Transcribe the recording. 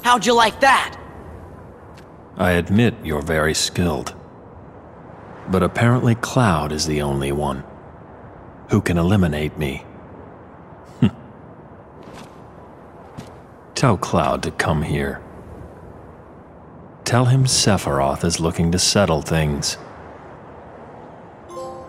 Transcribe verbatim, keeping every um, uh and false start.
How'd you like that? I admit you're very skilled. But apparently Cloud is the only one who can eliminate me. Tell Cloud to come here. Tell him Sephiroth is looking to settle things.